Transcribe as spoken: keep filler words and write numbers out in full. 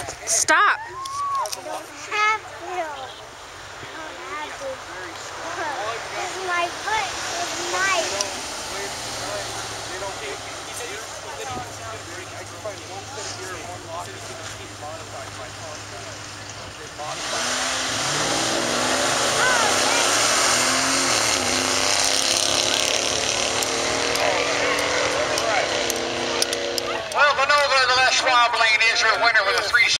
Stop. I don't have to. I don't have to. Because my foot is nice. Well, Vanova, the last swab lane is your winner with a three